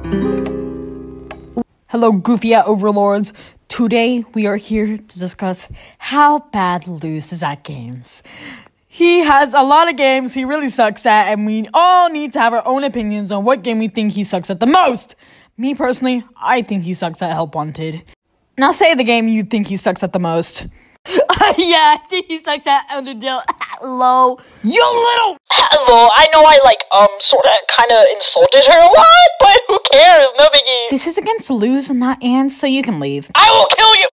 Hello, goofy overlords. Today, we are here to discuss how bad Luz is at games. He has a lot of games he really sucks at, and we all need to have our own opinions on what game we think he sucks at the most. Me, personally, I think he sucks at Help Wanted. Now say the game you think he sucks at the most. Yeah, I think he sucks at Undertale. Hello. You little... Hello, I know I, sorta, kinda insulted her a lot, but who cares? No biggie. This is against Luz and not Anne, so you can leave. I will kill you!